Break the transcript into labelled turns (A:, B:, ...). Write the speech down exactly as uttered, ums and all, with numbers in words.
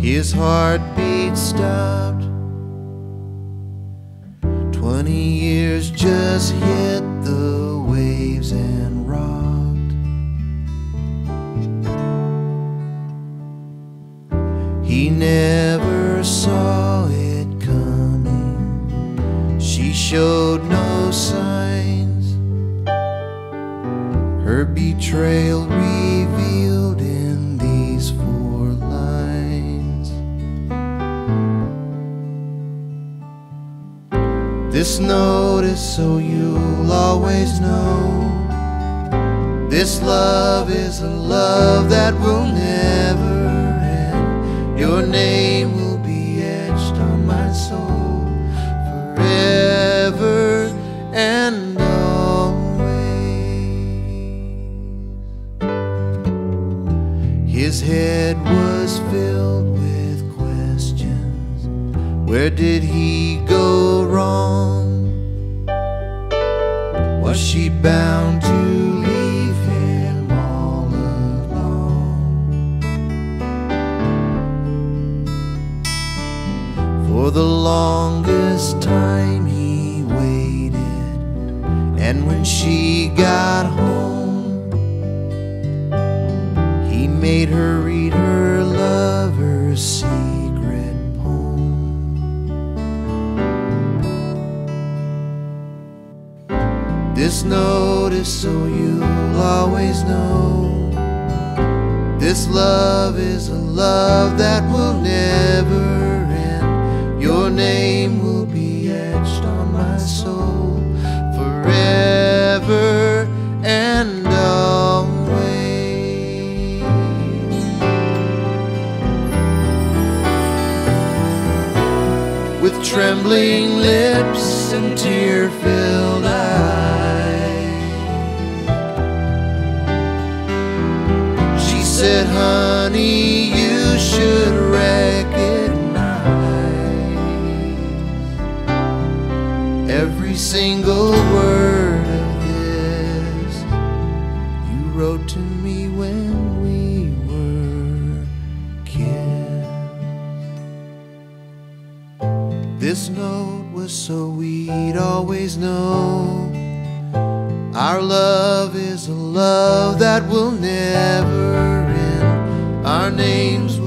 A: His heartbeat stopped. Twenty years just hit the waves and rocked. He never saw it coming. She showed no signs. Her betrayal revealed in these four lines. This note is so you'll always know. This love is a love that will never end. Your name will be etched on my soul forever and always. His head was filled with questions. Where did he go wrong? Was she bound to leave him all alone? For the longest time he waited, and when she got home, he made her read her lover's secret poem. This note is so you'll always know. This love is a love that will never end. Your name will be etched on my soul forever and always. With trembling lips and tear-filled eyes, she said, honey, you should recognize every single word of this you wrote to me when we were kissed. This note was so we'd always know. Our love is a love that will never end. Our names